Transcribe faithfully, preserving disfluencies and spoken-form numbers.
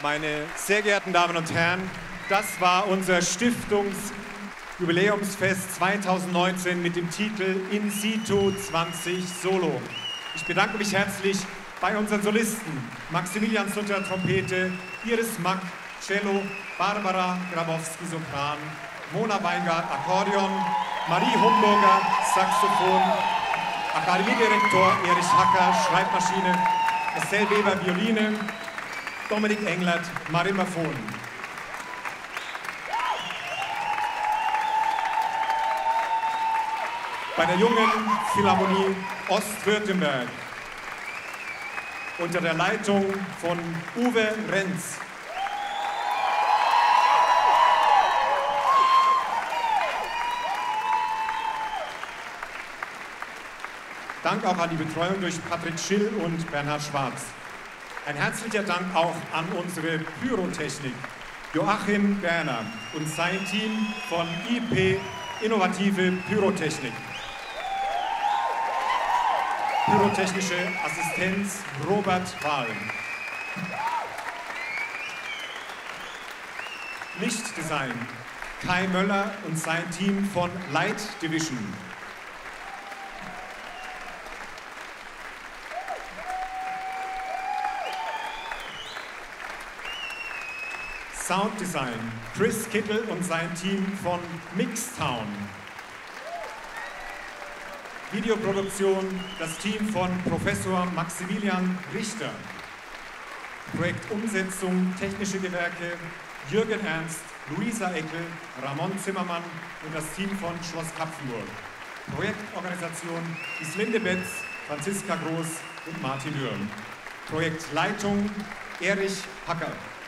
Meine sehr geehrten Damen und Herren, das war unser Stiftungsjubiläumsfest zweitausendneunzehn mit dem Titel In Situ zwanzig Solo. Ich bedanke mich herzlich bei unseren Solisten Maximilian Sutter, Trompete, Iris Mack, Cello, Barbara Grabowski, Sopran, Mona Weingart, Akkordeon, Marie Humburger, Saxophon, Akademiedirektor Erich Hacker, Schreibmaschine, Estelle Weber, Violine, Dominik Englert, Marimaphon. Bei der Jungen Philharmonie Ostwürttemberg unter der Leitung von Uwe Renz. Dank auch an die Betreuung durch Patrick Schill und Bernhard Schwarz. Ein herzlicher Dank auch an unsere Pyrotechnik, Joachim Berner und sein Team von I P Innovative Pyrotechnik. Pyrotechnische Assistenz Robert Wahl. Lichtdesign Kai Möller und sein Team von Light Division. Sounddesign Chris Kittel und sein Team von Mixtown. Videoproduktion das Team von Professor Maximilian Richter. Projektumsetzung Technische Gewerke Jürgen Ernst, Luisa Eckel, Ramon Zimmermann und das Team von Schloss Kapfenburg. Projektorganisation Islinde Betz, Franziska Groß und Martin Hürn. Projektleitung Erich Hacker.